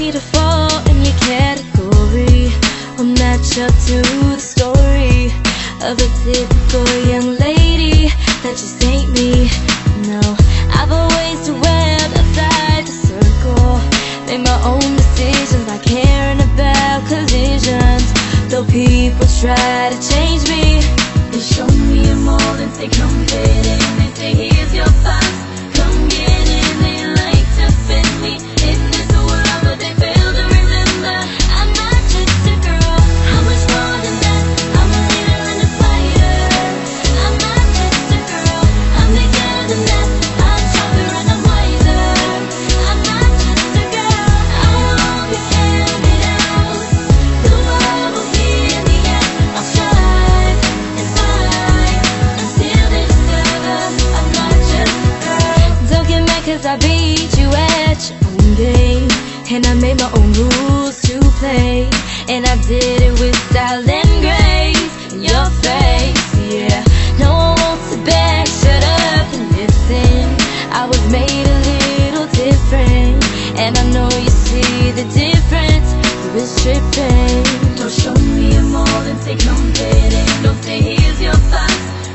me to fall in your category or match up to the story of a typical young lady that just ain't me. No, I've always dwelled outside the circle, made my own decisions, not caring about collisions. Though people try to change me, they show me a mold and say come fit in. They say here's your box, come get in. They like to fit me in this world, but they fail to remember I'm not just a girl. I'm much more than that. I'm a leader and a fighter. I'm not just a girl. I'm bigger than that. I'm stronger and I'm wiser. I'm not just a girl. I won't be counted out. The world will hear me out. I'll strive and fight until they discover I'm not just a girl. Don't get mad 'cause I beat you at your own game, and I made my own rules to play, and I did it with style and grace in your face. Yeah, no one wants to back. Shut up and listen. I was made a little different, and I know you see the difference. You was tripping. Don't show me a mold and say come fit in. Don't say here's your box,